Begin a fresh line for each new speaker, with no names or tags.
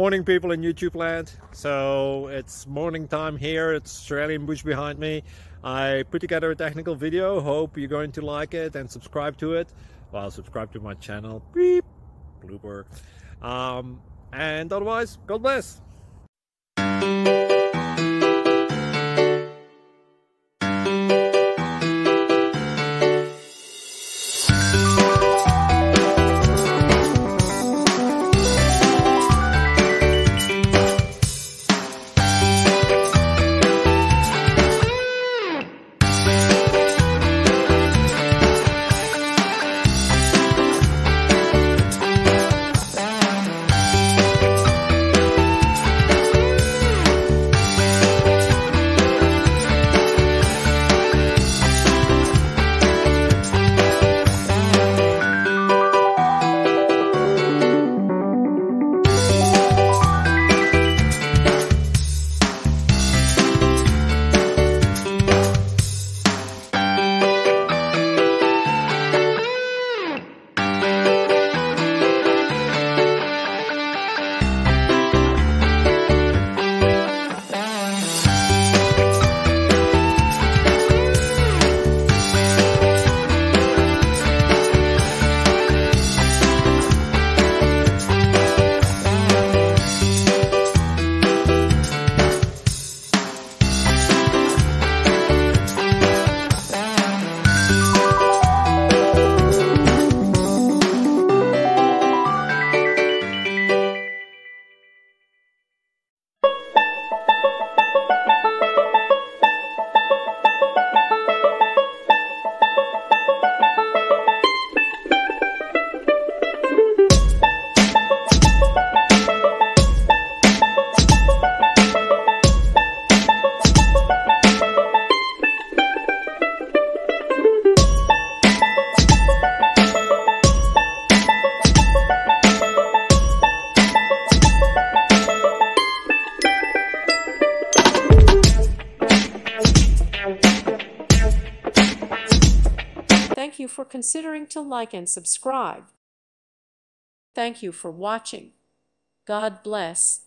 Morning people in YouTube land. So it's morning time here. It's Australian bush behind me. I put together a technical video. Hope you're going to like it and subscribe to it. Well, subscribe to my channel. Beep. Blooper. And otherwise, God bless.
Thank you for considering to like and subscribe. Thank you for watching. God bless.